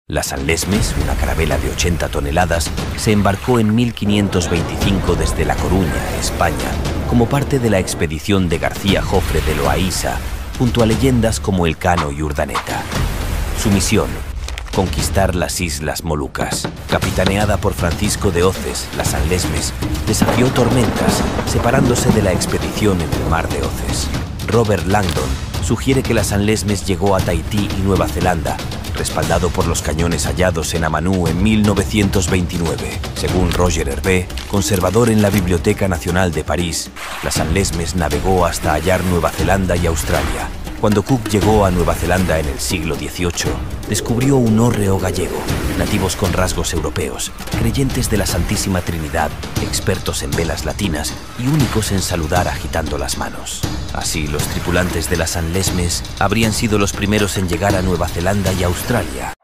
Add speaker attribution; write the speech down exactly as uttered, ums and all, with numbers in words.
Speaker 1: La San Lesmes, una carabela de ochenta toneladas, se embarcó en mil quinientos veinticinco desde La Coruña, España, como parte de la expedición de García Jofre de Loaísa, junto a leyendas como Elcano y Urdaneta. Su misión: conquistar las Islas Molucas. Capitaneada por Francisco de Oces, la San Lesmes desafió tormentas, separándose de la expedición en el mar de Oces. Robert Langdon sugiere que la San Lesmes llegó a Tahití y Nueva Zelanda, respaldado por los cañones hallados en Amanú en mil novecientos veintinueve. Según Roger Hervé, conservador en la Biblioteca Nacional de París, la San Lesmes navegó hasta hallar Nueva Zelanda y Australia. Cuando Cook llegó a Nueva Zelanda en el siglo dieciocho, descubrió un hórreo gallego, nativos con rasgos europeos, creyentes de la Santísima Trinidad, expertos en velas latinas y únicos en saludar agitando las manos. Así, los tripulantes de la San Lesmes habrían sido los primeros en llegar a Nueva Zelanda y Australia,